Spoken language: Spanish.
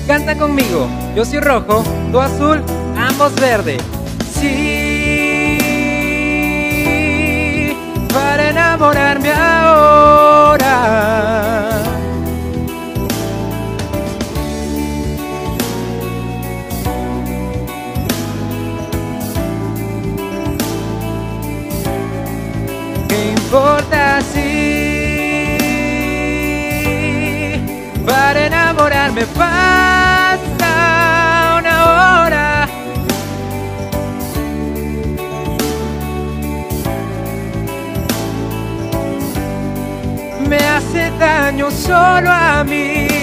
Canta conmigo, yo soy rojo, tú azul, ambos verde. Sí, para enamorarme ahora. ¿Qué importa si para enamorarme basta una hora? Me hace daño solo a mí.